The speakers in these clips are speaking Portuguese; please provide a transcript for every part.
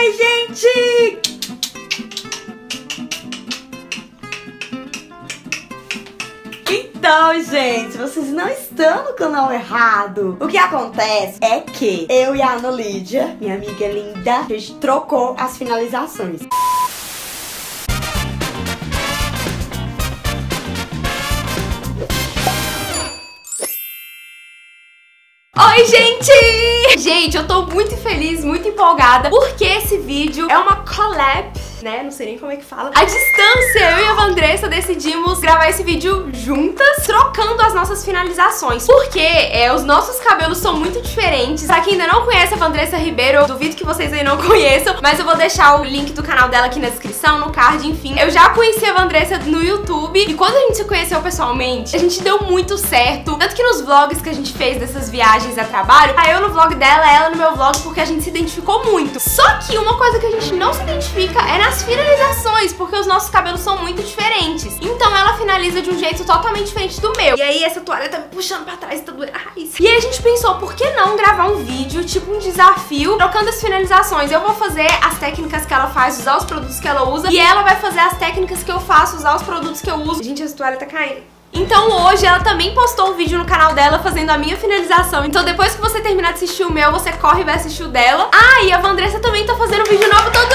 Oi, gente! Então, gente, vocês não estão no canal errado. O que acontece é que eu e a Ana Lídia, minha amiga linda, a gente trocou as finalizações. Oi, gente! Gente, eu tô muito feliz, muito empolgada, porque esse vídeo é uma collab, né? Não sei nem como é que fala. À distância, eu e a Vandressa decidimos gravar esse vídeo juntas, trocando as nossas finalizações. Porque os nossos cabelos são muito diferentes. Pra quem ainda não conhece a Vandressa Ribeiro, eu duvido que vocês aí não conheçam, mas eu vou deixar o link do canal dela aqui na descrição, no card, enfim. Eu já conheci a Vandressa no YouTube e quando a gente se conheceu pessoalmente, a gente deu muito certo. Tanto que nos vlogs que a gente fez dessas viagens a trabalho, aí eu no vlog dela, ela no meu vlog, porque a gente se identificou muito. Só que uma coisa que a gente não se identifica é nas finalizações, porque os nossos cabelos são muito diferentes. Então ela finaliza de um jeito totalmente diferente do meu. E aí essa toalha tá me puxando pra trás, tá doendo a raiz. E aí a gente pensou, por que não gravar um vídeo, tipo um desafio, trocando as finalizações? Eu vou fazer as técnicas que ela faz, usar os produtos que ela usa, e ela vai fazer as técnicas que eu faço, usar os produtos que eu uso. Gente, essa toalha tá caindo. Então hoje ela também postou um vídeo no canal dela fazendo a minha finalização. Então depois que você terminar de assistir o meu, você corre e vai assistir o dela. Ah, e a Vandressa também tá fazendo vídeo novo todo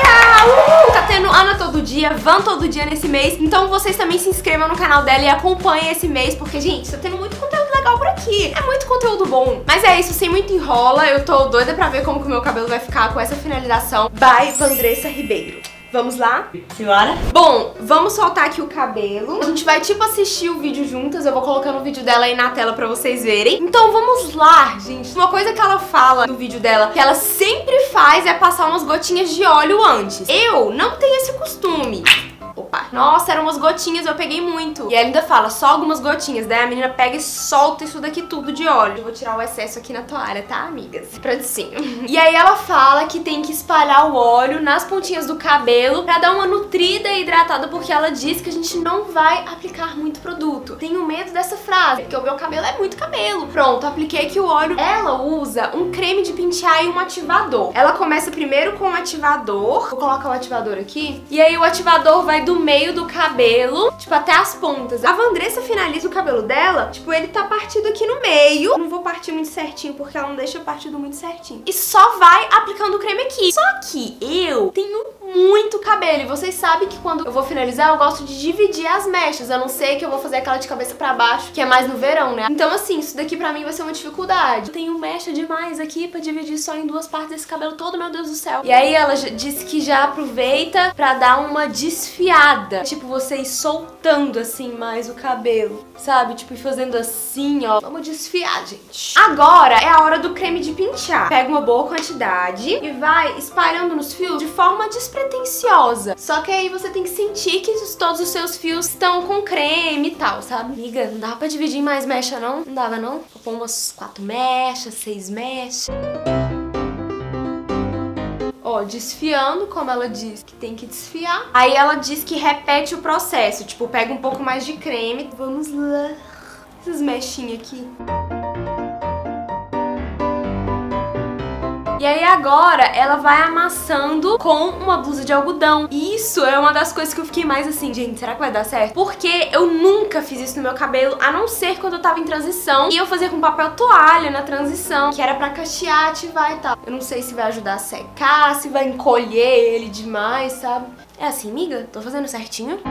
dia! Tá tendo Ana todo dia, Van todo dia nesse mês. Então vocês também se inscrevam no canal dela e acompanhem esse mês, porque, gente, tá tendo muito conteúdo legal por aqui. É muito conteúdo bom. Mas é isso, sem muito enrola, eu tô doida pra ver como que o meu cabelo vai ficar com essa finalização. By Vandressa Ribeiro. Vamos lá? Simbora? Bom, vamos soltar aqui o cabelo. A gente vai, tipo, assistir o vídeo juntas. Eu vou colocando o vídeo dela aí na tela pra vocês verem. Então vamos lá, gente. Uma coisa que ela fala no vídeo dela, que ela sempre faz, é passar umas gotinhas de óleo antes. Eu não tenho esse costume. Opa. Nossa, eram umas gotinhas, eu peguei muito. E ela ainda fala, só algumas gotinhas. Daí a menina pega e solta isso daqui tudo de óleo. Eu vou tirar o excesso aqui na toalha, tá, amigas? Prontinho. E aí ela fala que tem que espalhar o óleo nas pontinhas do cabelo pra dar uma nutrida e hidratada, porque ela diz que a gente não vai aplicar muito produto. Tenho medo dessa frase, porque o meu cabelo é muito cabelo. Pronto, apliquei aqui o óleo. Ela usa um creme de pentear e um ativador. Ela começa primeiro com o ativador. Vou colocar o ativador aqui. E aí o ativador vai do meio do cabelo, tipo, até as pontas. A Vandressa finaliza o cabelo dela, tipo, ele tá partido aqui no meio. Eu não vou partir muito certinho, porque ela não deixa partido muito certinho. E só vai aplicando o creme aqui. Só que eu tenho muito cabelo. E vocês sabem que quando eu vou finalizar, eu gosto de dividir as mechas. A não ser que eu vou fazer aquela de cabeça pra baixo, que é mais no verão, né? Então, assim, isso daqui pra mim vai ser uma dificuldade. Eu tenho mecha demais aqui pra dividir só em duas partes desse cabelo todo, meu Deus do céu. E aí ela disse que já aproveita pra dar uma desfiada. Tipo, você ir soltando, assim, mais o cabelo, sabe? Tipo, ir fazendo assim, ó. Vamos desfiar, gente. Agora é a hora do creme de pentear. Pega uma boa quantidade e vai espalhando nos fios de forma despretensiosa. Só que aí você tem que sentir que todos os seus fios estão com creme e tal, sabe? Amiga, não dava pra dividir em mais mecha, não? Não dava, não? Vou pôr umas 4 mechas, 6 mechas. Ó, desfiando, como ela diz que tem que desfiar. Aí ela diz que repete o processo. Tipo, pega um pouco mais de creme. Vamos lá. Essas mechinhas aqui. E aí agora ela vai amassando com uma blusa de algodão. E isso é uma das coisas que eu fiquei mais assim, gente, será que vai dar certo? Porque eu nunca fiz isso no meu cabelo, a não ser quando eu tava em transição. E eu fazia com papel toalha na transição, que era pra cachear, ativar e tal. Eu não sei se vai ajudar a secar, se vai encolher ele demais, sabe? É assim, amiga? Tô fazendo certinho?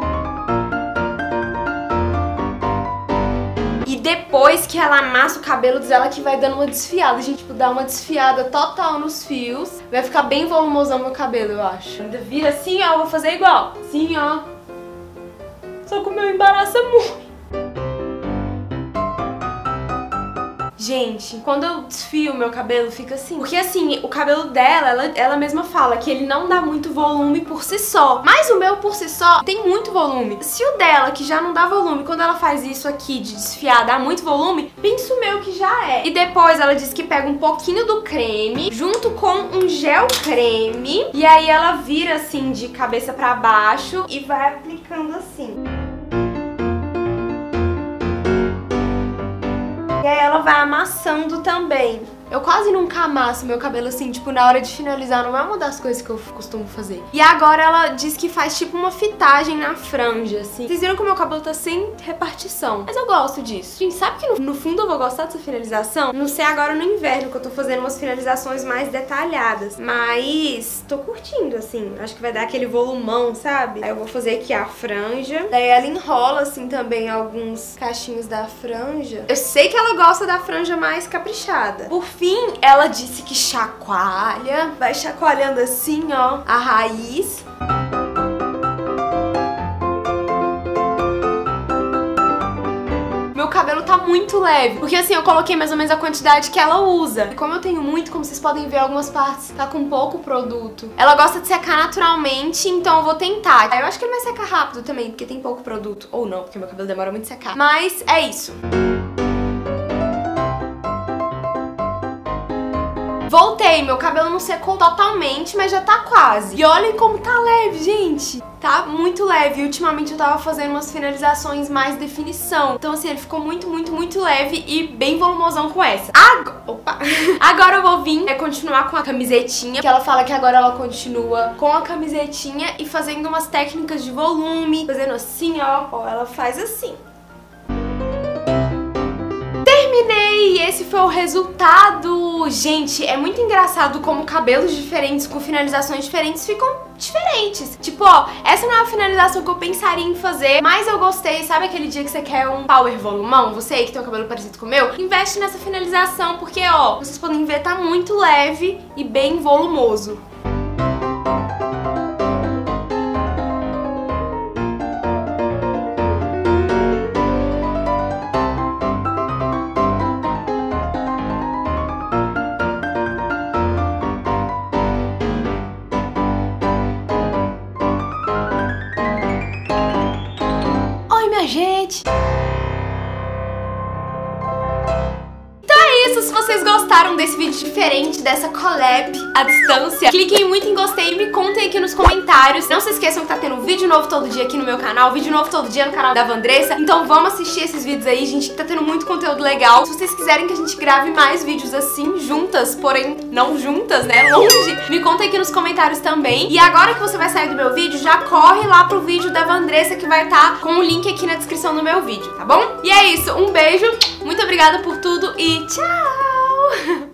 Depois que ela amassa o cabelo, diz ela que vai dando uma desfiada. A gente, tipo, dá uma desfiada total nos fios. Vai ficar bem volumosão meu cabelo, eu acho. Ainda vira assim, ó, eu vou fazer igual. Assim, ó. Só que o meu embaraça muito. Gente, quando eu desfio o meu cabelo, fica assim. Porque assim, o cabelo dela, ela mesma fala que ele não dá muito volume por si só. Mas o meu, por si só, tem muito volume. Se o dela, que já não dá volume, quando ela faz isso aqui de desfiar, dá muito volume, pensa o meu que já é. E depois ela diz que pega um pouquinho do creme, junto com um gel creme. E aí ela vira assim, de cabeça pra baixo e vai aplicando assim. E aí ela vai amassando também. Eu quase nunca amasso meu cabelo assim, tipo, na hora de finalizar, não é uma das coisas que eu costumo fazer. E agora ela diz que faz tipo uma fitagem na franja, assim. Vocês viram que o meu cabelo tá sem repartição, mas eu gosto disso. Gente, sabe que no fundo eu vou gostar dessa finalização? Não sei agora no inverno, que eu tô fazendo umas finalizações mais detalhadas, mas tô curtindo, assim. Acho que vai dar aquele volumão, sabe? Aí eu vou fazer aqui a franja. Daí ela enrola, assim, também alguns cachinhos da franja. Eu sei que ela gosta da franja mais caprichada. Por fim, ela disse que chacoalha. Vai chacoalhando assim, ó, a raiz. Meu cabelo tá muito leve, porque assim, eu coloquei mais ou menos a quantidade que ela usa. E como eu tenho muito, como vocês podem ver, algumas partes tá com pouco produto. Ela gosta de secar naturalmente, então eu vou tentar. Eu acho que ele vai secar rápido também, porque tem pouco produto. Ou não, porque meu cabelo demora muito a secar. Mas é isso. Voltei, meu cabelo não secou totalmente, mas já tá quase. E olhem como tá leve, gente. Tá muito leve. E ultimamente eu tava fazendo umas finalizações mais definição. Então assim, ele ficou muito leve e bem volumosão com essa. Agora eu vou vir continuar com a camisetinha, que ela fala que agora ela continua com a camisetinha e fazendo umas técnicas de volume. Fazendo assim, ó, ela faz assim. Terminei! E esse foi o resultado! Gente, é muito engraçado como cabelos diferentes com finalizações diferentes ficam diferentes. Tipo, ó, essa não é a finalização que eu pensaria em fazer, mas eu gostei. Sabe aquele dia que você quer um power volumão? Você aí que tem um cabelo parecido com o meu, investe nessa finalização, porque, ó, vocês podem ver, tá muito leve e bem volumoso. Gente, então é isso. Se vocês gostaram desse vídeo diferente, dessa collab à distância, cliquem muito em gostei e me contem aqui nos comentários. Não se esqueçam que tá tendo vídeo novo todo dia aqui no meu canal, vídeo novo todo dia no canal da Vandressa. Então vamos assistir esses vídeos aí, gente, que tá tendo muito conteúdo legal. Se vocês quiserem que a gente grave mais vídeos assim, juntas, porém não juntas, né, longe, me contem aqui nos comentários também. E agora que você vai sair do meu vídeo, já corre lá pro vídeo da Vandressa, que vai estar com o link aqui na descrição do meu vídeo, tá bom? E é isso, um beijo, muito obrigada por tudo e tchau!